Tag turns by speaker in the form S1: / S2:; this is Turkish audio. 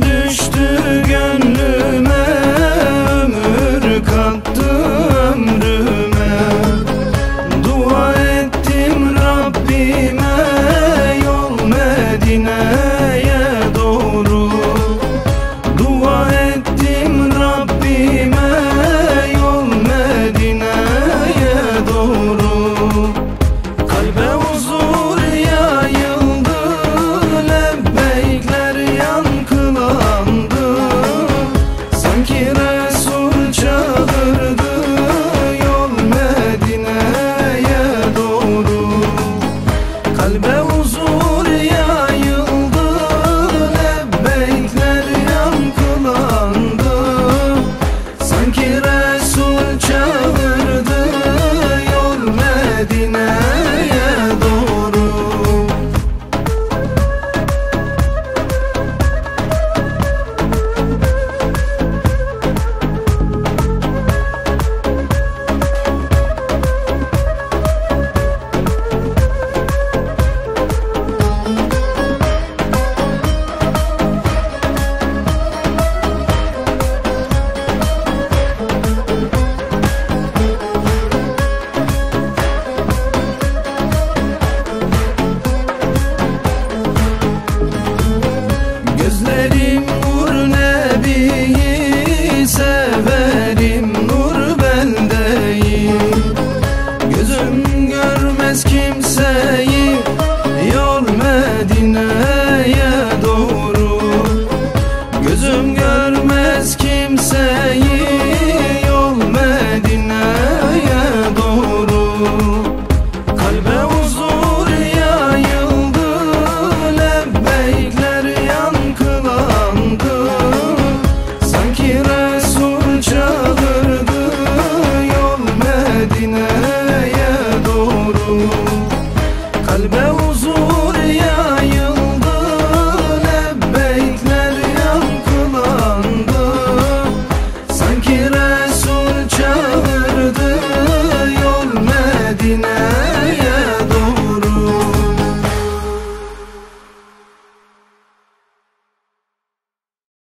S1: düştü gönlüme, ömür kattı ömrüme. Dua ettim Rabbime, yol Medine'ye doğru. Dua ettim Rabbime, yol Medine'ye doğru. Kalbe huzur yayıldı, lebbeykler yankılandı. Sanki Resul çağırdı, yol Medine'ye doğru. Kalbe huzur yayıldı, lebbeykler yankılandı. Sanki Resul çağırdı, yol Medine'ye doğru. Gözlerim nur Nebi'yi, severim nur bendeyi. Gözüm görmez kimseyi, yol Medine'ye doğru. Gözüm görmez kimseyi, yol Medine'ye doğru. Kalbe huzur yayıldı, lebbeykler yankılandı. Sanki Resul çağırdı, yol Medine'ye doğru. Kalbe huzur yayıldı, lebbeykler yankılandı. Sanki